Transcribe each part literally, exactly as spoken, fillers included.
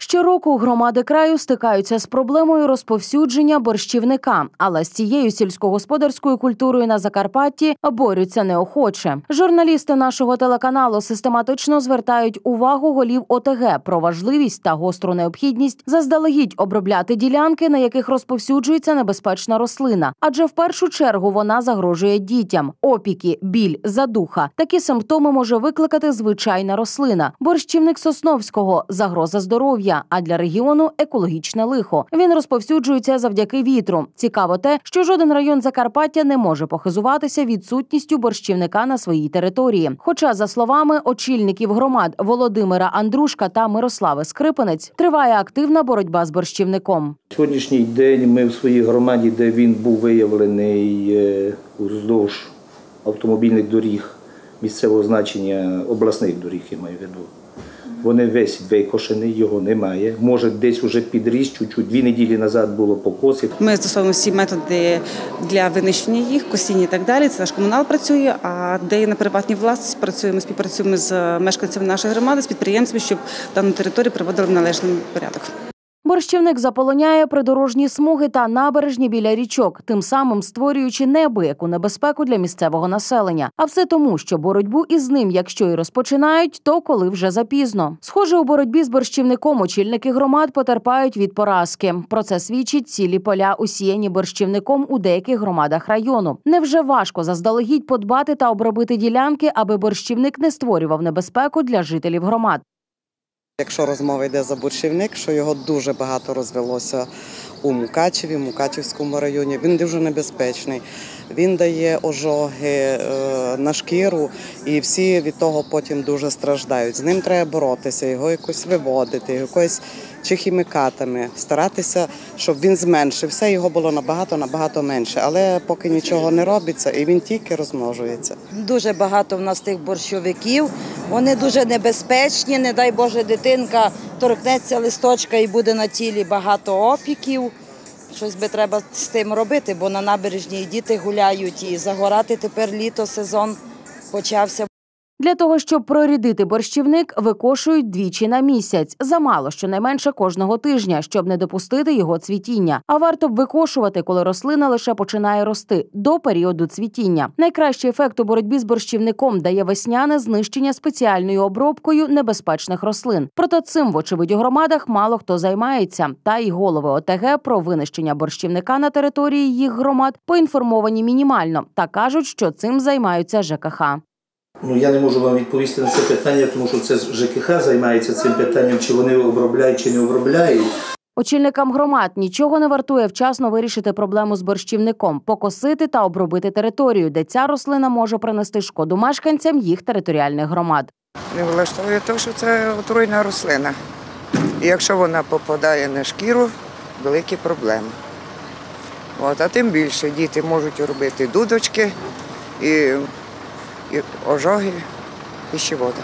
Щороку громади краю стикаються з проблемою розповсюдження борщівника, але з цією сільськогосподарською культурою на Закарпатті борються неохоче. Журналісти нашого телеканалу систематично звертають увагу голів О Те Ге про важливість та гостру необхідність заздалегідь обробляти ділянки, на яких розповсюджується небезпечна рослина, адже в першу чергу вона загрожує дітям. Опіки, біль, задуха – такі симптоми може викликати звичайна рослина. Борщівник сосновського – загроза здоров'я, а для регіону – екологічне лихо. Він розповсюджується завдяки вітру. Цікаво те, що жоден район Закарпаття не може похизуватися відсутністю борщівника на своїй території. Хоча, за словами очільників громад Володимира Андрушка та Мирослави Скрипинець, триває активна боротьба з борщівником. Сьогоднішній день ми в своїй громаді, де він був виявлений уздовж автомобільних доріг місцевого значення, обласних доріг, я маю в виду. Вони весь викошений, його немає. Може, десь вже підріс, чуть-чуть. Дві неділі назад було покосів. Ми застосовуємо всі методи для винищення їх, косіння і так далі. Це наш комунал працює, а де є на приватній власності, працюємо, співпрацюємо з мешканцями нашої громади, з підприємцями, щоб дану територію приводили в належний порядок. Борщівник заполоняє придорожні смуги та набережні біля річок, тим самим створюючи неабияку небезпеку для місцевого населення. А все тому, що боротьбу із ним, якщо і розпочинають, то коли вже запізно. Схоже, у боротьбі з борщівником очільники громад потерпають від поразки. Про це свідчить цілі поля, усіяні борщівником у деяких громадах району. Невже важко заздалегідь подбати та обробити ділянки, аби борщівник не створював небезпеку для жителів громад? Якщо розмова йде за борщівник, що його дуже багато розвелося у Мукачеві, в Мукачевському районі, він дуже небезпечний. Він дає ожоги на шкіру і всі від того потім дуже страждають. З ним треба боротися, його якось виводити, якось чи хімікатами, старатися, щоб він зменшився, його було набагато-набагато менше. Але поки нічого не робиться і він тільки розмножується. Дуже багато в нас тих борщовиків, вони дуже небезпечні, не дай Боже дитинка торкнеться листочка і буде на тілі багато опіків. Щось би треба з тим робити, бо на набережні і діти гуляють, і загорати тепер літо, сезон почався. Для того, щоб прорідити борщівник, викошують двічі на місяць. Замало, щонайменше кожного тижня, щоб не допустити його цвітіння. А варто б викошувати, коли рослина лише починає рости, до періоду цвітіння. Найкращий ефект у боротьбі з борщівником дає весняне знищення спеціальною обробкою небезпечних рослин. Проте цим, вочевидь, у громадах мало хто займається. Та й голови О Те Ге про винищення борщівника на території їх громад поінформовані мінімально та кажуть, що цим займаються Же Ке Ха. Ну, я не можу вам відповісти на це питання, тому що це Же Ке Ха займається цим питанням, чи вони обробляють, чи не обробляють. Очільникам громад нічого не вартує вчасно вирішити проблему з борщівником, покосити та обробити територію, де ця рослина може принести шкоду мешканцям їх територіальних громад. Не влаштовує те, що це отруйна рослина. І якщо вона попадає на шкіру, великі проблеми. От, а тим більше діти можуть робити дудочки і і ожоги, пищевода.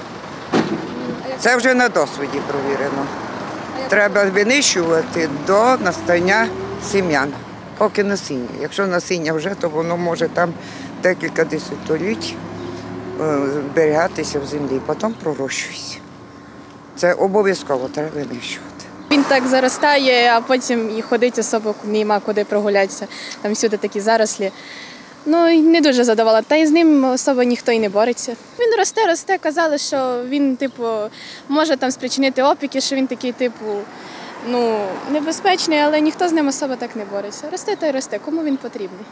Це вже на досвіді провірено. Треба винищувати до настання сім'ян, поки насіння. Якщо насіння вже, то воно може там декілька десятиліть зберігатися в землі, потім пророщується. Це обов'язково треба винищувати. Він так заростає, а потім і ходить особо нема куди прогулятися. Там всюди такі зарослі. Ну, не дуже задоволена. Та й з ним особо ніхто і не бореться. Він росте, росте, казали, що він, типу, може там спричинити опіки, що він такий, типу, ну, небезпечний, але ніхто з ним особо так не бореться. Росте та й росте. Кому він потрібний?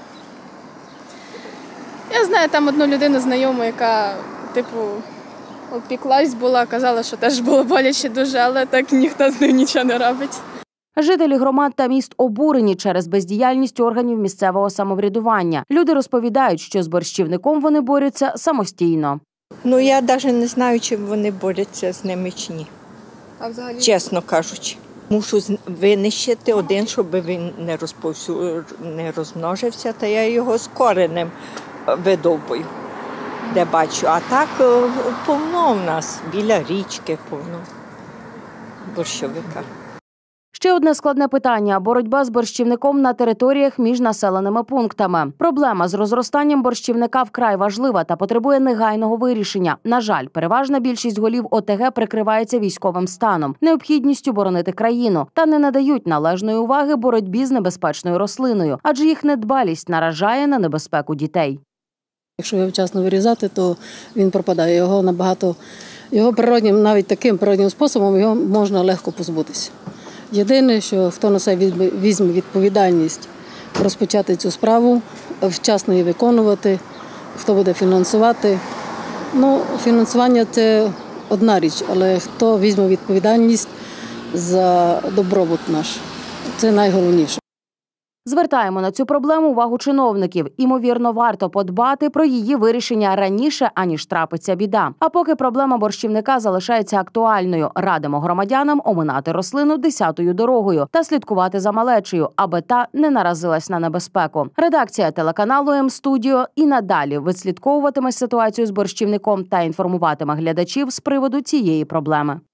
Я знаю там одну людину знайому, яка, типу, опіклась була, казала, що теж було боляче дуже, але так ніхто з ним нічого не робить. Жителі громад та міст обурені через бездіяльність органів місцевого самоврядування. Люди розповідають, що з борщівником вони борються самостійно. Ну, я навіть не знаю, чи вони борються з ними чи ні, а взагалі? Чесно кажучи. Мушу винищити один, щоб він не, розповсю... не розмножився, та я його з коренем видовбую, де бачу. А так повно в нас, біля річки повно борщовика. Ще одне складне питання – боротьба з борщівником на територіях між населеними пунктами. Проблема з розростанням борщівника вкрай важлива та потребує негайного вирішення. На жаль, переважна більшість голів О Те Ге прикривається військовим станом, необхідністю боронити країну та не надають належної уваги боротьбі з небезпечною рослиною, адже їх недбалість наражає на небезпеку дітей. Якщо його вчасно вирізати, то він пропадає. Його набагато, його природнім, навіть таким природнім способом його можна легко позбутися. Єдине, що хто на себе візьме відповідальність розпочати цю справу, вчасно її виконувати, хто буде фінансувати. Ну, фінансування – це одна річ, але хто візьме відповідальність за добробут наш – це найголовніше. Звертаємо на цю проблему увагу чиновників. Імовірно, варто подбати про її вирішення раніше, аніж трапиться біда. А поки проблема борщівника залишається актуальною, радимо громадянам оминати рослину десятою дорогою та слідкувати за малечею, аби та не наразилась на небезпеку. Редакція телеканалу М-студіо і надалі відслідковуватиме ситуацію з борщівником та інформуватиме глядачів з приводу цієї проблеми.